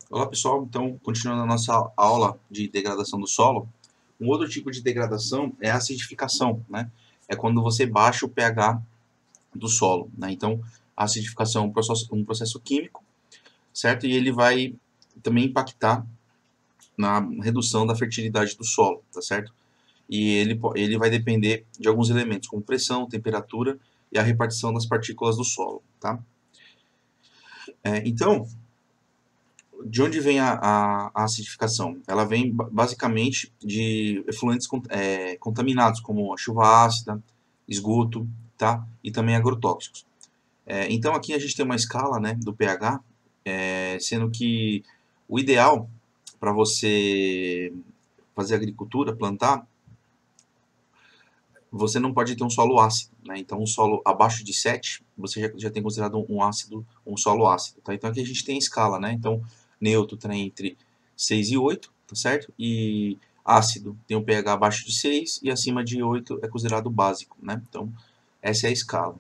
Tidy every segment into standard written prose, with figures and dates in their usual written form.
Olá pessoal, então continuando a nossa aula de degradação do solo, um outro tipo de degradação é a acidificação, né? É quando você baixa o pH do solo, né? Então a acidificação é um processo químico, certo? E ele vai também impactar na redução da fertilidade do solo, tá certo? E ele vai depender de alguns elementos, como pressão, temperatura e a repartição das partículas do solo, tá? Então, de onde vem a acidificação? Ela vem basicamente de efluentes contaminados, como a chuva ácida, esgoto, tá? E também agrotóxicos. Então aqui a gente tem uma escala, né, do pH, sendo que o ideal para você fazer agricultura, plantar, você não pode ter um solo ácido, né? Então um solo abaixo de 7, você já tem considerado um solo ácido, tá? Então aqui a gente tem a escala, né? Então neutro está entre 6 e 8, tá certo? E ácido tem um pH abaixo de 6 e acima de 8 é considerado básico, né? Então essa é a escala.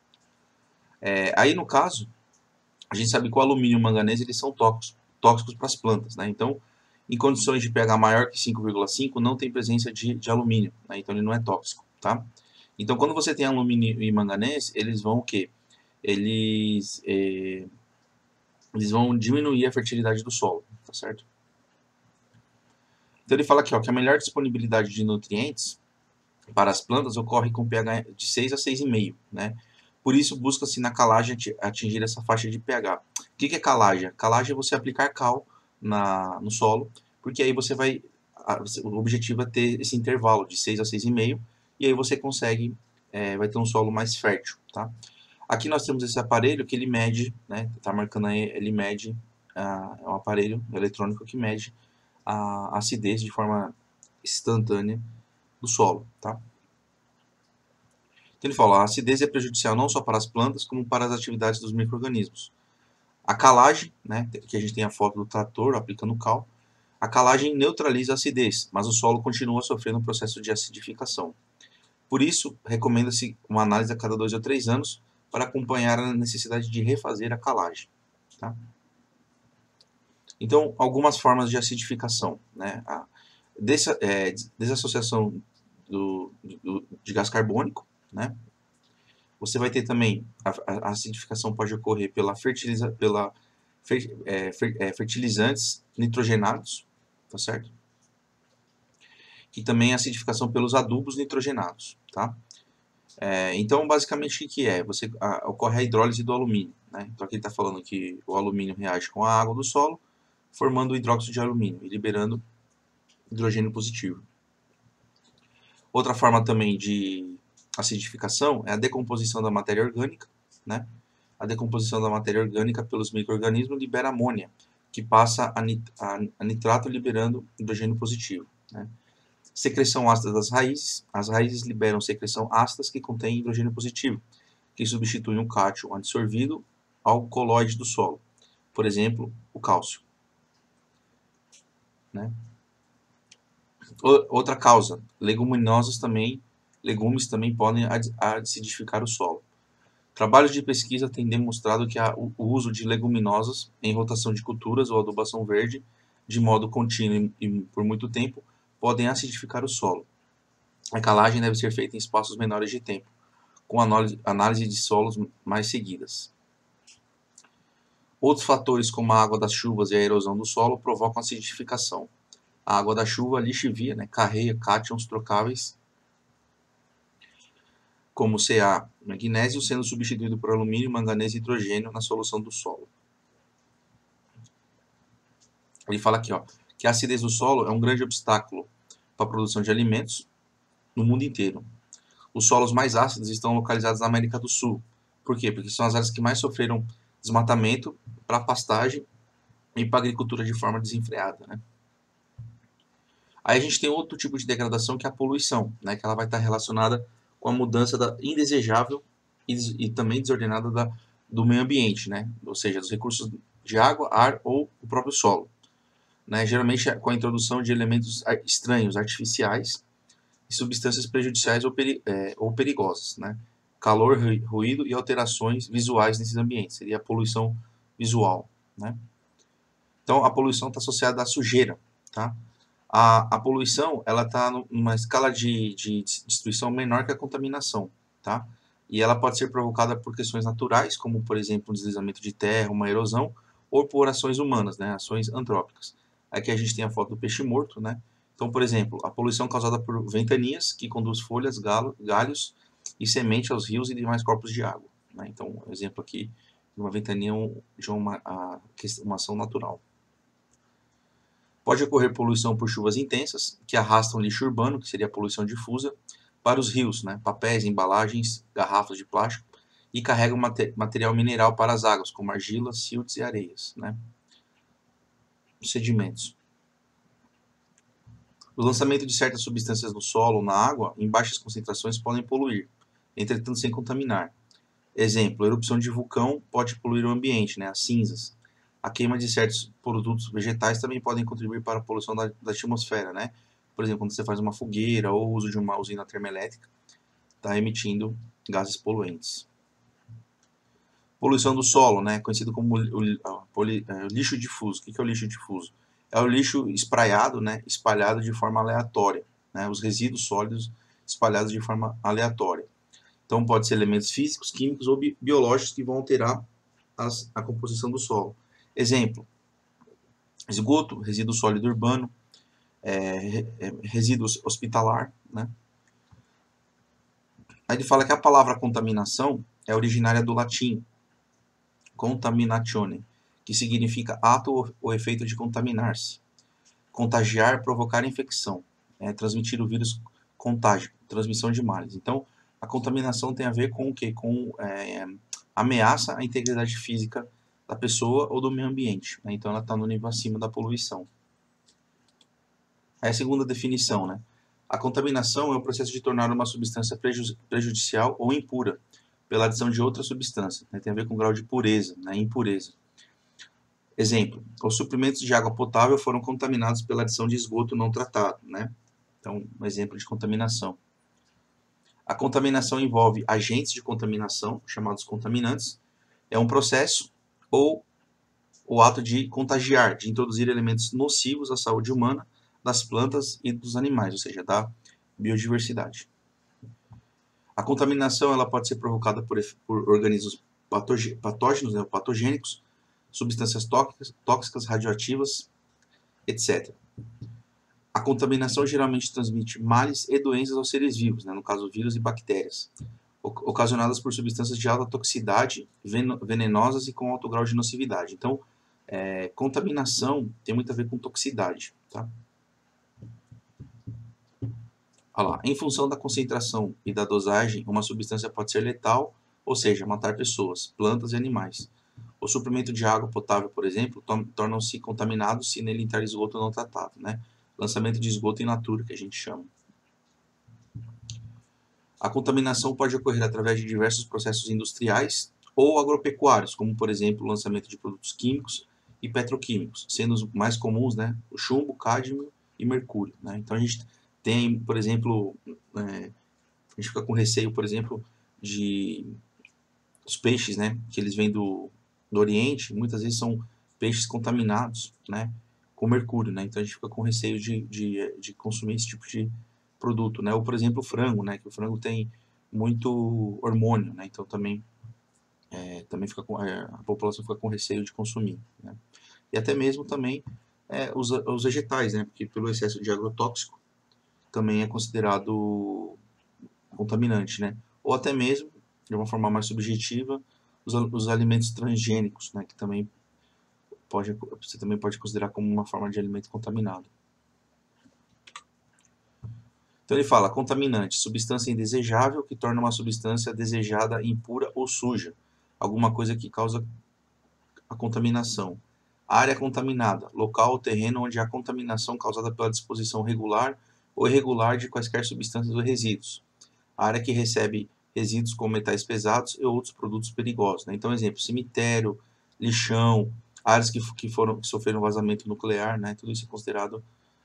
Aí no caso, a gente sabe que o alumínio e o manganês eles são tóxicos para as plantas, né? Então em condições de pH maior que 5,5 não tem presença de alumínio, né? Então ele não é tóxico, tá? Então, quando você tem alumínio e manganês, eles vão o quê? Eles, eh, eles vão diminuir a fertilidade do solo, tá certo? Então ele fala aqui, ó, que a melhor disponibilidade de nutrientes para as plantas ocorre com pH de 6 a 6,5, né? Por isso busca-se na calagem atingir essa faixa de pH. O que é calagem? Calagem é você aplicar cal no solo, porque aí você vai, o objetivo é ter esse intervalo de 6 a 6,5, e aí você consegue, vai ter um solo mais fértil, tá? Aqui nós temos esse aparelho que ele mede, né? Tá marcando aí, ele mede, é um aparelho eletrônico que mede a acidez de forma instantânea do solo, tá? Então ele fala, a acidez é prejudicial não só para as plantas, como para as atividades dos micro-organismos. A calagem, né, que a gente tem a foto do trator aplicando cal, a calagem neutraliza a acidez, mas o solo continua sofrendo um processo de acidificação. Por isso, recomenda-se uma análise a cada 2 ou 3 anos para acompanhar a necessidade de refazer a calagem. Tá? Então, algumas formas de acidificação. Né? A desassociação de gás carbônico. Né? Você vai ter também, a acidificação pode ocorrer fertilizantes nitrogenados, tá certo? E também a acidificação pelos adubos nitrogenados. Tá? Então, basicamente, o que é? Ocorre a hidrólise do alumínio. Né? Então, aqui ele está falando que o alumínio reage com a água do solo, formando o hidróxido de alumínio e liberando hidrogênio positivo. Outra forma também de acidificação é a decomposição da matéria orgânica. Né? A decomposição da matéria orgânica pelos micro-organismos libera amônia, que passa a nitrato liberando hidrogênio positivo. Né? Secreção ácida das raízes. As raízes liberam secreção ácidas que contém hidrogênio positivo, que substitui um cátion adsorvido ao colóide do solo, por exemplo, o cálcio. Né? Outra causa, legumes também podem acidificar o solo. Trabalhos de pesquisa têm demonstrado que o uso de leguminosas em rotação de culturas ou adubação verde, de modo contínuo e por muito tempo, podem acidificar o solo. A calagem deve ser feita em espaços menores de tempo, com análise de solos mais seguidas. Outros fatores, como a água das chuvas e a erosão do solo, provocam acidificação. A água da chuva lixivia, né, carreia cátions trocáveis, como Ca, magnésio, sendo substituído por alumínio, manganês e hidrogênio na solução do solo. Ele fala aqui, ó, que a acidez do solo é um grande obstáculo para a produção de alimentos no mundo inteiro. Os solos mais ácidos estão localizados na América do Sul. Por quê? Porque são as áreas que mais sofreram desmatamento para pastagem e para agricultura de forma desenfreada. Né? Aí a gente tem outro tipo de degradação que é a poluição, né? Que ela vai estar relacionada com a mudança indesejável e também desordenada do meio ambiente, né? Ou seja, dos recursos de água, ar ou o próprio solo. Né? Geralmente com a introdução de elementos estranhos, artificiais e substâncias prejudiciais ou perigosas. Né? Calor, ruído e alterações visuais nesses ambientes. Seria a poluição visual. Né? Então, a poluição está associada à sujeira, tá? A poluição, ela está numa escala de destruição menor que a contaminação, tá? E ela pode ser provocada por questões naturais, como, por exemplo, um deslizamento de terra, uma erosão, ou por ações humanas, né? Ações antrópicas. Aqui a gente tem a foto do peixe morto, né? Então, por exemplo, a poluição causada por ventanias, que conduz folhas, galhos e semente aos rios e demais corpos de água, né? Então, exemplo aqui de uma ventania de uma ação natural. Pode ocorrer poluição por chuvas intensas, que arrastam lixo urbano, que seria a poluição difusa, para os rios, né? Papéis, embalagens, garrafas de plástico, e carregam material mineral para as águas, como argilas, siltes e areias, né? Sedimentos. O lançamento de certas substâncias no solo ou na água, em baixas concentrações, podem poluir, entretanto sem contaminar. Exemplo, a erupção de vulcão pode poluir o ambiente, né? As cinzas. A queima de certos produtos vegetais também podem contribuir para a poluição da atmosfera, né? Por exemplo, quando você faz uma fogueira ou o uso de uma usina termoelétrica, está emitindo gases poluentes. Poluição do solo, né? Conhecido como lixo difuso. O que é o lixo difuso? É o lixo espraiado, né? Espalhado de forma aleatória, né? Os resíduos sólidos espalhados de forma aleatória. Então, pode ser elementos físicos, químicos ou biológicos que vão alterar a composição do solo. Exemplo, esgoto, resíduo sólido urbano, resíduo hospitalar, né? Aí ele fala que a palavra contaminação é originária do latim contaminatione, que significa ato ou efeito de contaminar-se. Contagiar, provocar infecção, transmitir o vírus contágio, transmissão de males. Então, a contaminação tem a ver com o quê? Com ameaça à integridade física da pessoa ou do meio ambiente, né? Então, ela está no nível acima da poluição. Aí a segunda definição, né? A contaminação é o processo de tornar uma substância prejudicial ou impura pela adição de outra substância, né? Tem a ver com o grau de pureza, né? Impureza. Exemplo, os suprimentos de água potável foram contaminados pela adição de esgoto não tratado, né? Então, um exemplo de contaminação. A contaminação envolve agentes de contaminação, chamados contaminantes. É um processo ou o ato de contagiar, de introduzir elementos nocivos à saúde humana, das plantas e dos animais, ou seja, da biodiversidade. A contaminação ela pode ser provocada por organismos patógenos, né, patogênicos, substâncias tóxicas, radioativas, etc. A contaminação geralmente transmite males e doenças aos seres vivos, né, no caso vírus e bactérias, ocasionadas por substâncias de alta toxicidade, venenosas e com alto grau de nocividade. Então, contaminação tem muito a ver com toxicidade, tá? Olha lá. Em função da concentração e da dosagem, uma substância pode ser letal, ou seja, matar pessoas, plantas e animais. O suprimento de água potável, por exemplo, tornam-se contaminados se nele entrar esgoto não tratado, né? Lançamento de esgoto in natura, que a gente chama. A contaminação pode ocorrer através de diversos processos industriais ou agropecuários, como, por exemplo, o lançamento de produtos químicos e petroquímicos, sendo os mais comuns, né, o chumbo, cádmio e mercúrio, né? Então, a gente tem, por exemplo, a gente fica com receio, por exemplo, de os peixes, né, que eles vêm do Oriente, muitas vezes são peixes contaminados, né, com mercúrio, né? Então a gente fica com receio de consumir esse tipo de produto, né? Ou, por exemplo, o frango, né, que o frango tem muito hormônio, né? Então também fica a população fica com receio de consumir, né? E até mesmo também os vegetais, né? Porque pelo excesso de agrotóxico também é considerado contaminante, né? Ou até mesmo, de uma forma mais subjetiva, os alimentos transgênicos, né? Que também você também pode considerar como uma forma de alimento contaminado. Então ele fala, contaminante, substância indesejável que torna uma substância desejada impura ou suja, alguma coisa que causa a contaminação. Área contaminada, local ou terreno onde há contaminação causada pela disposição regular ou irregular de quaisquer substâncias ou resíduos. Área que recebe resíduos como metais pesados e outros produtos perigosos, né? Então, exemplo, cemitério, lixão, áreas que sofreram vazamento nuclear, né? Tudo isso é considerado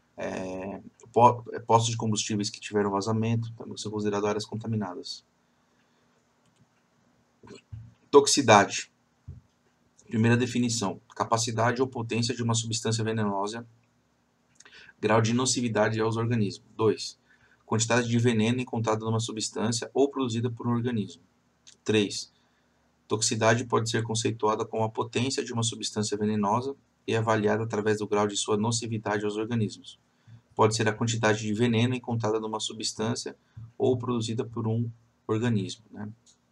postos de combustíveis que tiveram vazamento, também são consideradas áreas contaminadas. Toxicidade. Primeira definição: capacidade ou potência de uma substância venenosa, grau de nocividade aos organismos. 2. Quantidade de veneno encontrada numa substância ou produzida por um organismo. 3. Toxicidade pode ser conceituada como a potência de uma substância venenosa e avaliada através do grau de sua nocividade aos organismos. Pode ser a quantidade de veneno encontrada numa substância ou produzida por um organismo, né?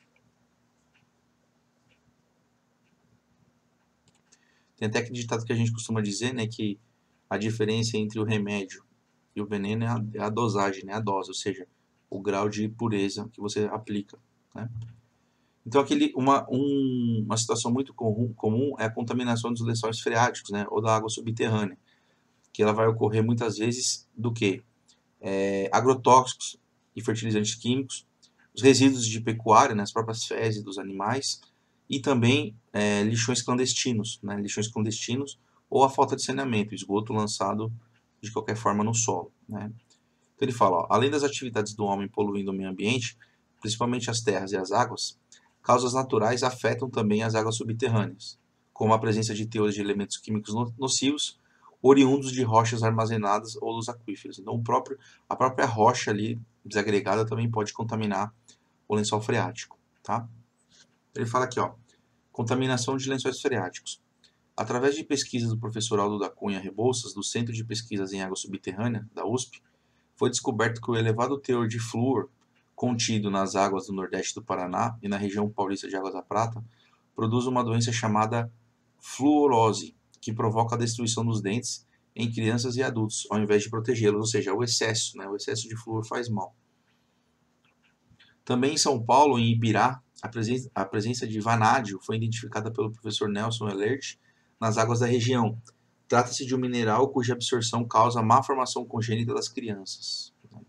Tem até aquele ditado que a gente costuma dizer, né, que a diferença entre o remédio e o veneno é a dosagem, né, a dose, ou seja, o grau de pureza que você aplica, né? Então, uma situação muito comum é a contaminação dos lençóis freáticos, né, ou da água subterrânea, que ela vai ocorrer muitas vezes do que? Agrotóxicos e fertilizantes químicos, os resíduos de pecuária, né, as próprias fezes dos animais, e também lixões clandestinos, né, ou a falta de saneamento, esgoto lançado de qualquer forma no solo, né. Então ele fala, ó, além das atividades do homem poluindo o meio ambiente, principalmente as terras e as águas, causas naturais afetam também as águas subterrâneas, como a presença de teores de elementos químicos nocivos, oriundos de rochas armazenadas ou dos aquíferos. Então a própria rocha ali desagregada também pode contaminar o lençol freático, tá? Ele fala aqui, ó, contaminação de lençóis freáticos. Através de pesquisas do professor Aldo da Cunha Rebouças, do Centro de Pesquisas em Água Subterrânea, da USP, foi descoberto que o elevado teor de flúor contido nas águas do Nordeste do Paraná e na região paulista de Águas da Prata produz uma doença chamada fluorose, que provoca a destruição dos dentes em crianças e adultos, ao invés de protegê-los, ou seja, o excesso, né? O excesso de flúor faz mal. Também em São Paulo, em Ibirá, a presença de vanádio foi identificada pelo professor Nelson Elert nas águas da região. Trata-se de um mineral cuja absorção causa má formação congênita das crianças.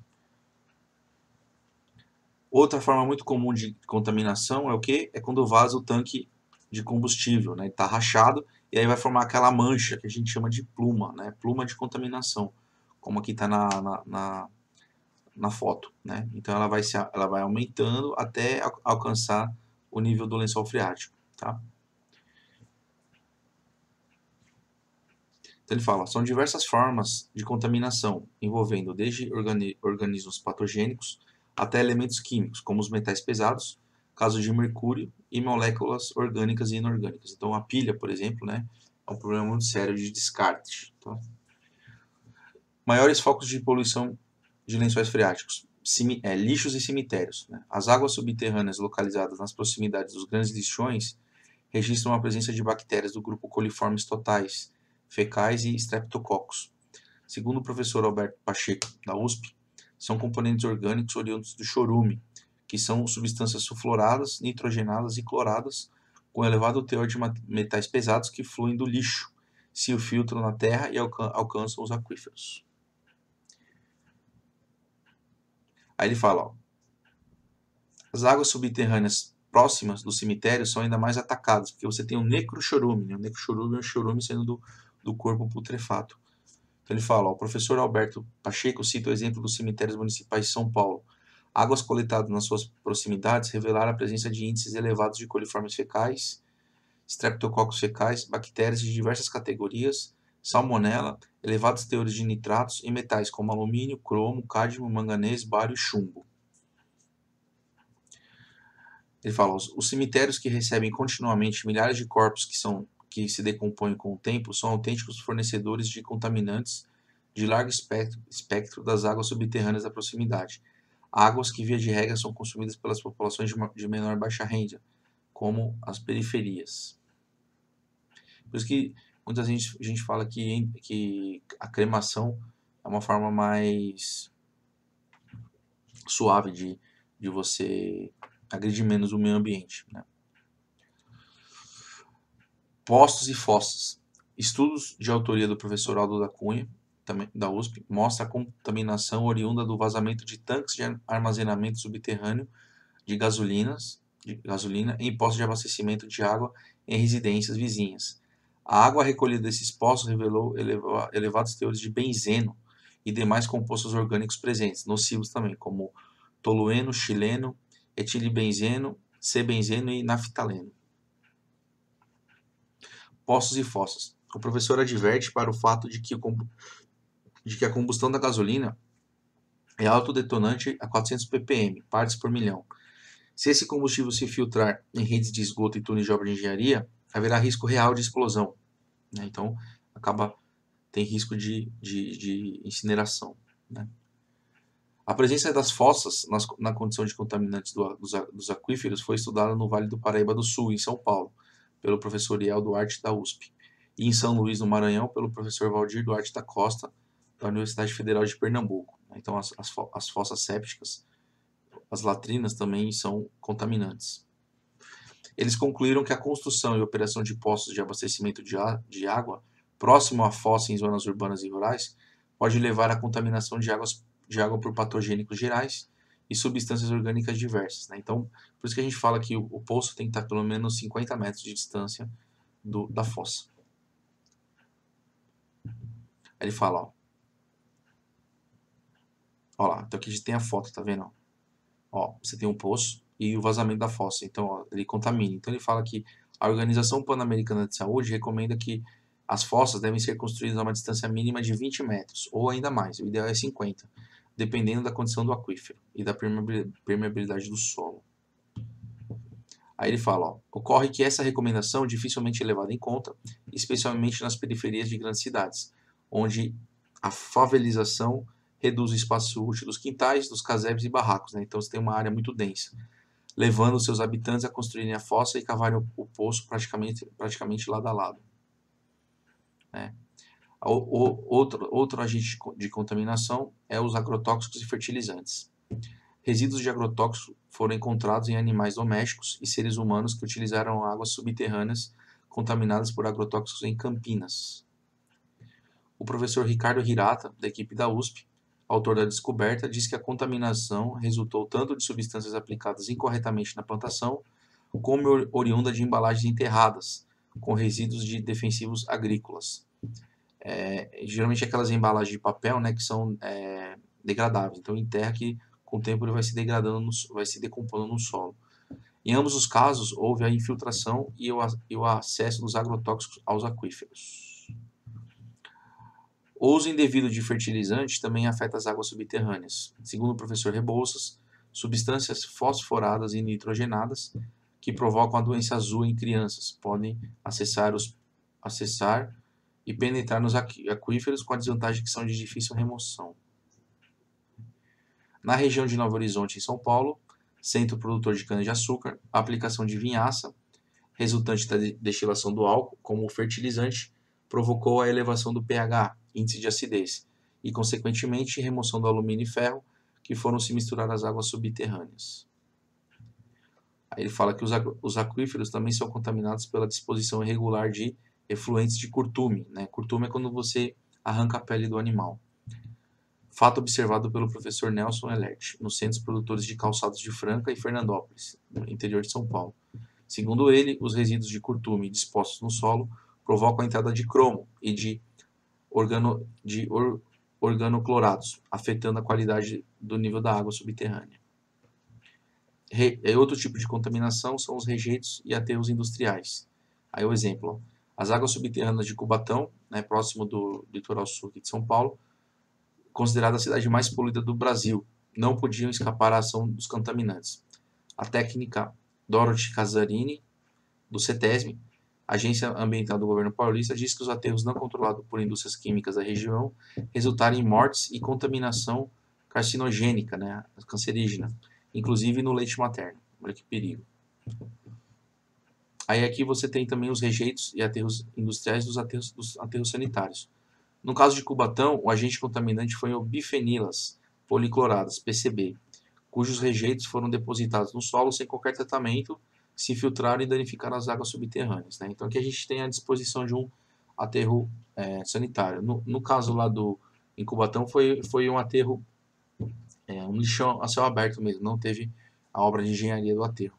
Outra forma muito comum de contaminação é o que? É quando vaza o tanque de combustível, né? Está rachado e aí vai formar aquela mancha que a gente chama de pluma, né? Pluma de contaminação, como aqui está na foto, né? Então ela vai aumentando até alcançar o nível do lençol freático, tá? Então ele fala, são diversas formas de contaminação, envolvendo desde organismos patogênicos até elementos químicos, como os metais pesados, caso de mercúrio, e moléculas orgânicas e inorgânicas. Então a pilha, por exemplo, né, é um problema muito sério de descarte. Tá? Maiores focos de poluição de lençóis freáticos, lixos e cemitérios. Né? As águas subterrâneas localizadas nas proximidades dos grandes lixões registram a presença de bactérias do grupo coliformes totais, fecais e streptococcus. Segundo o professor Alberto Pacheco, da USP, são componentes orgânicos oriundos do chorume, que são substâncias sulfuradas, nitrogenadas e cloradas, com elevado teor de metais pesados que fluem do lixo, se o filtram na terra e alcançam os aquíferos. Aí ele fala, ó, as águas subterrâneas próximas do cemitério são ainda mais atacadas, porque você tem o necrochorume, né? O necrochorume é o chorume sendo do corpo putrefato. Então ele fala, ó, o professor Alberto Pacheco cita o exemplo dos cemitérios municipais de São Paulo. Águas coletadas nas suas proximidades revelaram a presença de índices elevados de coliformes fecais, streptococcus fecais, bactérias de diversas categorias, salmonela, elevados teores de nitratos e metais como alumínio, cromo, cádmio, manganês, bário e chumbo. Ele fala, os cemitérios que recebem continuamente milhares de corpos que se decompõem com o tempo são autênticos fornecedores de contaminantes de largo espectro das águas subterrâneas da proximidade. Águas que, via de regra, são consumidas pelas populações de menor e baixa renda, como as periferias. Por isso que muita gente fala que a cremação é uma forma mais suave de você agredir menos o meio ambiente, né? Postos e fossas. Estudos de autoria do professor Aldo da Cunha, também da USP, mostra a contaminação oriunda do vazamento de tanques de armazenamento subterrâneo de gasolina em postos de abastecimento de água em residências vizinhas. A água recolhida desses postos revelou elevados teores de benzeno e demais compostos orgânicos presentes, nocivos também, como tolueno, xileno, etilibenzeno, C-benzeno e naftaleno. Poços e fossas. O professor adverte para o fato de que a combustão da gasolina é autodetonante a 400 ppm, partes por milhão. Se esse combustível se filtrar em redes de esgoto e túneis de obra de engenharia, haverá risco real de explosão, né? Então, tem risco de incineração, né? A presença das fossas na condição de contaminantes dos aquíferos foi estudada no Vale do Paraíba do Sul, em São Paulo, pelo professor Iel Duarte da USP, e em São Luís, no Maranhão, pelo professor Valdir Duarte da Costa, da Universidade Federal de Pernambuco. Então, as fossas sépticas, as latrinas também são contaminantes. Eles concluíram que a construção e operação de postos de abastecimento de água próximo à fossa em zonas urbanas e rurais pode levar à contaminação de água por patogênicos gerais e substâncias orgânicas diversas, né? Então, por isso que a gente fala que o poço tem que estar pelo menos 50 metros de distância da fossa. Aí ele fala, ó lá, então aqui a gente tem a foto, tá vendo? Ó, você tem um poço e o vazamento da fossa, então ó, ele contamina. Então ele fala que a Organização Pan-Americana de Saúde recomenda que as fossas devem ser construídas a uma distância mínima de 20 metros, ou ainda mais, o ideal é 50, dependendo da condição do aquífero e da permeabilidade do solo. Aí ele fala, ó, ocorre que essa recomendação dificilmente é levada em conta, especialmente nas periferias de grandes cidades, onde a favelização reduz o espaço útil dos quintais, dos casebres e barracos, né? Então você tem uma área muito densa, levando os seus habitantes a construírem a fossa e cavarem o poço praticamente lado a lado, né? Outro agente de contaminação é os agrotóxicos e fertilizantes. Resíduos de agrotóxicos foram encontrados em animais domésticos e seres humanos que utilizaram águas subterrâneas contaminadas por agrotóxicos em Campinas. O professor Ricardo Hirata, da equipe da USP, autor da descoberta, diz que a contaminação resultou tanto de substâncias aplicadas incorretamente na plantação, como oriunda de embalagens enterradas, com resíduos de defensivos agrícolas. Geralmente aquelas embalagens de papel, né, que são degradáveis. Então enterra que com o tempo ele vai se degradando, vai se decompondo no solo. Em ambos os casos, houve a infiltração e o acesso dos agrotóxicos aos aquíferos. O uso indevido de fertilizantes também afeta as águas subterrâneas. Segundo o professor Rebouças, substâncias fosforadas e nitrogenadas que provocam a doença azul em crianças podem acessar e penetrar nos aquíferos com a desvantagem que são de difícil remoção. Na região de Novo Horizonte, em São Paulo, centro produtor de cana-de-açúcar, a aplicação de vinhaça, resultante da destilação do álcool, como fertilizante, provocou a elevação do pH, índice de acidez, e, consequentemente, remoção do alumínio e ferro, que foram se misturar às águas subterrâneas. Aí ele fala que os aquíferos também são contaminados pela disposição irregular de efluentes de curtume, né? Curtume é quando você arranca a pele do animal. Fato observado pelo professor Nelson Elert, nos centros produtores de calçados de Franca e Fernandópolis, no interior de São Paulo. Segundo ele, os resíduos de curtume dispostos no solo provocam a entrada de cromo e de organoclorados, afetando a qualidade do nível da água subterrânea. Outro tipo de contaminação são os rejeitos e aterros industriais. Aí o exemplo, as águas subterrâneas de Cubatão, né, próximo do litoral sul de São Paulo, considerada a cidade mais poluída do Brasil, não podiam escapar à ação dos contaminantes. A técnica Dorothy Casarini, do CETESB, Agência Ambiental do Governo Paulista, diz que os aterros não controlados por indústrias químicas da região resultaram em mortes e contaminação carcinogênica, né, cancerígena, inclusive no leite materno. Olha que perigo. Aí aqui você tem também os rejeitos e aterros industriais dos aterros sanitários. No caso de Cubatão, o agente contaminante foi o bifenilas policloradas, PCB, cujos rejeitos foram depositados no solo sem qualquer tratamento, se infiltraram e danificaram as águas subterrâneas, né? Então aqui a gente tem a disposição de um aterro sanitário. No caso lá em Cubatão foi um aterro, um lixão a céu aberto mesmo, não teve a obra de engenharia do aterro.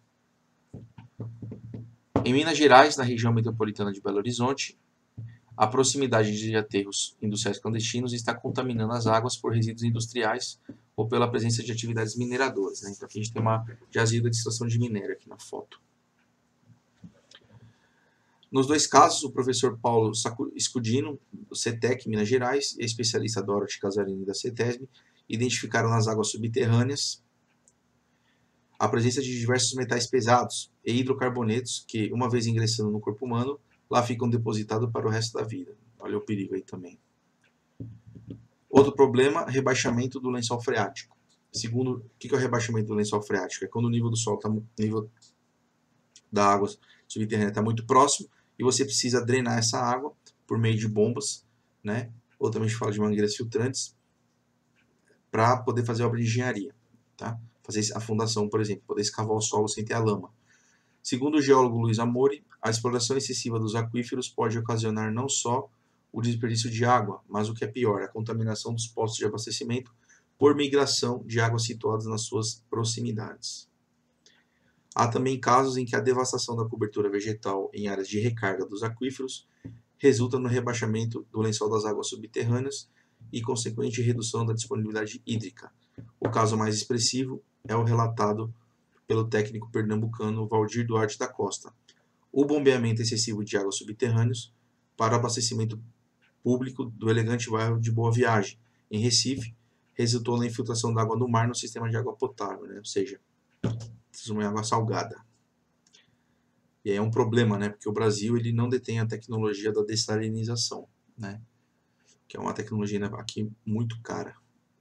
Em Minas Gerais, na região metropolitana de Belo Horizonte, a proximidade de aterros industriais clandestinos está contaminando as águas por resíduos industriais ou pela presença de atividades mineradoras, né? Então aqui a gente tem uma jazida de extração de minério aqui na foto. Nos dois casos, o professor Paulo Scudino, do CETEC, Minas Gerais, e a especialista Dorothy Casarini, da CETESB, identificaram nas águas subterrâneas a presença de diversos metais pesados e hidrocarbonetos que, uma vez ingressando no corpo humano, lá ficam depositados para o resto da vida. Olha o perigo aí também. Outro problema, rebaixamento do lençol freático. Segundo, o que é o rebaixamento do lençol freático? É quando o nível do solo nível da água subterrânea está muito próximo e você precisa drenar essa água por meio de bombas, né? Ou também a gente fala de mangueiras filtrantes, para poder fazer obra de engenharia, tá? Fazer a fundação, por exemplo, poder escavar o solo sem ter a lama. Segundo o geólogo Luiz Amori, a exploração excessiva dos aquíferos pode ocasionar não só o desperdício de água, mas o que é pior, a contaminação dos postos de abastecimento por migração de águas situadas nas suas proximidades. Há também casos em que a devastação da cobertura vegetal em áreas de recarga dos aquíferos resulta no rebaixamento do lençol das águas subterrâneas e consequente redução da disponibilidade hídrica. O caso mais expressivo é o relatado pelo técnico pernambucano Valdir Duarte da Costa. O bombeamento excessivo de águas subterrâneas para abastecimento público do elegante bairro de Boa Viagem, em Recife, resultou na infiltração da água no mar no sistema de água potável, né? Ou seja, uma água salgada. E aí é um problema, né? Porque o Brasil ele não detém a tecnologia da dessalinização, né? Que é uma tecnologia aqui muito cara.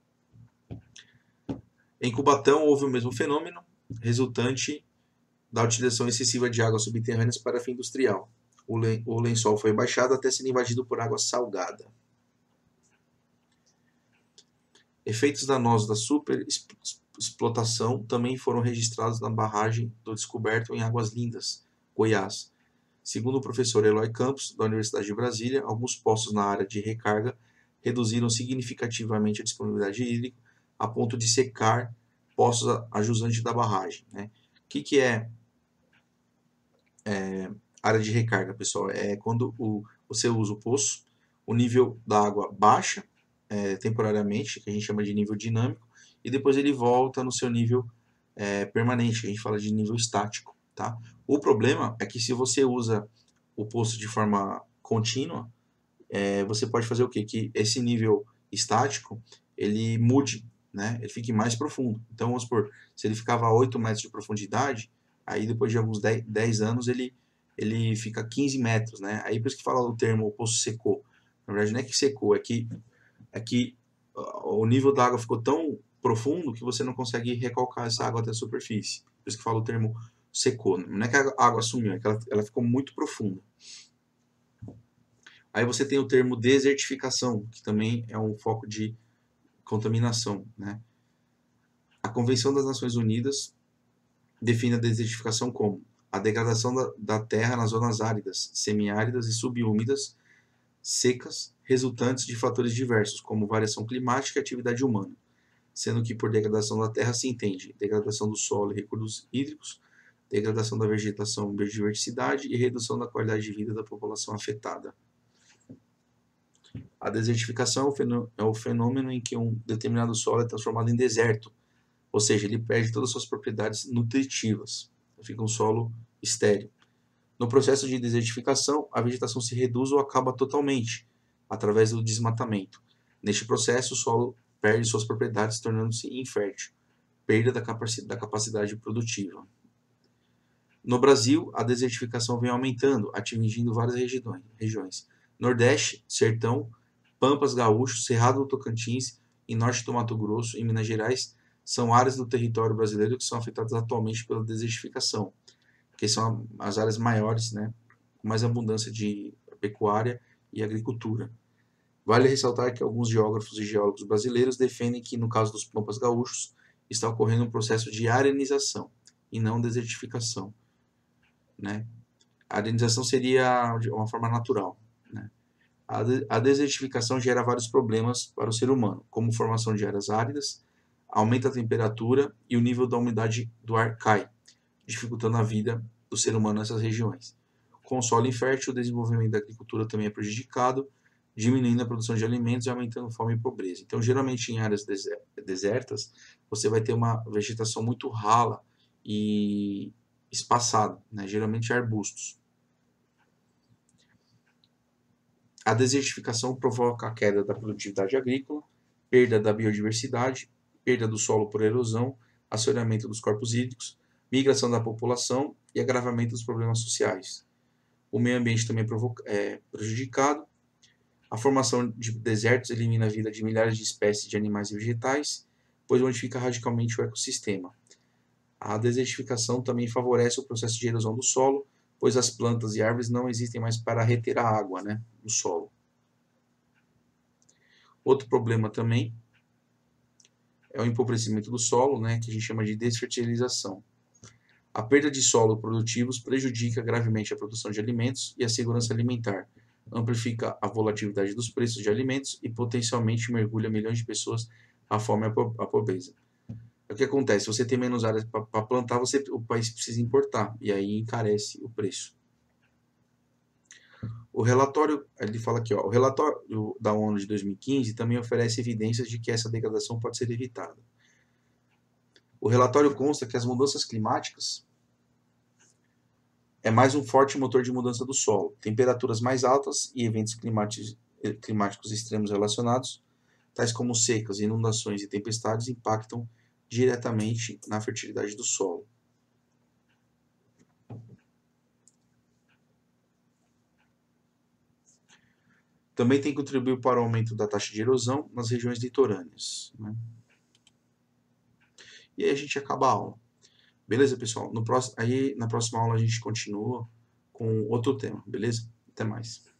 Em Cubatão houve o mesmo fenômeno, resultante da utilização excessiva de águas subterrâneas para fim industrial. O lençol foi baixado até ser invadido por água salgada. Efeitos danosos da superexplotação também foram registrados na barragem do Descoberto em Águas Lindas, Goiás. Segundo o professor Eloy Campos, da Universidade de Brasília, alguns poços na área de recarga reduziram significativamente a disponibilidade hídrica a ponto de secar poços ajusante da barragem, né? O que é área de recarga, pessoal? É quando você usa o poço, o nível da água baixa temporariamente, que a gente chama de nível dinâmico, e depois ele volta no seu nível permanente, que a gente fala de nível estático, tá? O problema é que se você usa o poço de forma contínua, você pode fazer o quê? Que esse nível estático, ele mude, né? Ele fique mais profundo. Então, vamos supor, se ele ficava a 8 metros de profundidade, aí depois de alguns 10 anos ele fica 15 metros, né? Aí por isso que fala o termo o poço secou. Na verdade não é que secou, é que o nível da água ficou tão profundo que você não consegue recalcar essa água até a superfície. Por isso que fala o termo secou. Não é que a água sumiu, é que ela ficou muito profunda. Aí você tem o termo desertificação, que também é um foco de contaminação, né? A Convenção das Nações Unidas define a desertificação como a degradação da terra nas zonas áridas, semiáridas e subúmidas, secas, resultantes de fatores diversos, como variação climática e atividade humana, sendo que por degradação da terra se entende degradação do solo e recursos hídricos, degradação da vegetação e biodiversidade e redução da qualidade de vida da população afetada. A desertificação é o fenômeno em que um determinado solo é transformado em deserto, ou seja, ele perde todas as suas propriedades nutritivas, fica um solo estéril. No processo de desertificação, a vegetação se reduz ou acaba totalmente, através do desmatamento. Neste processo, o solo perde suas propriedades, tornando-se infértil, perda da capacidade produtiva. No Brasil, a desertificação vem aumentando, atingindo várias regiões. Nordeste, Sertão, Pampas Gaúcho, Cerrado do Tocantins e Norte do Mato Grosso, em Minas Gerais, são áreas do território brasileiro que são afetadas atualmente pela desertificação, que são as áreas maiores, né, com mais abundância de pecuária e agricultura. Vale ressaltar que alguns geógrafos e geólogos brasileiros defendem que, no caso dos Pampas Gaúchos, está ocorrendo um processo de arenização e não desertificação, né? A arenização seria de uma forma natural, né? A desertificação gera vários problemas para o ser humano, como formação de áreas áridas, aumenta a temperatura e o nível da umidade do ar cai, dificultando a vida do ser humano nessas regiões. Com o solo infértil, o desenvolvimento da agricultura também é prejudicado, diminuindo a produção de alimentos e aumentando fome e pobreza. Então, geralmente em áreas desertas, você vai ter uma vegetação muito rala e espaçada, né? Geralmente arbustos. A desertificação provoca a queda da produtividade agrícola, perda da biodiversidade, perda do solo por erosão, assoreamento dos corpos hídricos, migração da população e agravamento dos problemas sociais. O meio ambiente também é prejudicado. A formação de desertos elimina a vida de milhares de espécies de animais e vegetais, pois modifica radicalmente o ecossistema. A desertificação também favorece o processo de erosão do solo, pois as plantas e árvores não existem mais para reter a água, né, no solo. Outro problema também é o empobrecimento do solo, né, que a gente chama de desfertilização. A perda de solo produtivos prejudica gravemente a produção de alimentos e a segurança alimentar, amplifica a volatilidade dos preços de alimentos e potencialmente mergulha milhões de pessoas à fome e à pobreza. O que acontece? Você tem menos áreas para plantar, o país precisa importar, e aí encarece o preço. O relatório, ele fala aqui, ó, o relatório da ONU de 2015 também oferece evidências de que essa degradação pode ser evitada. O relatório consta que as mudanças climáticas é mais um forte motor de mudança do solo. Temperaturas mais altas e eventos climáticos extremos relacionados, tais como secas, inundações e tempestades, impactam diretamente na fertilidade do solo. Também tem contribuído para o aumento da taxa de erosão nas regiões litorâneas, né? E aí a gente acaba a aula. Beleza, pessoal? Na próxima aula a gente continua com outro tema, beleza? Até mais.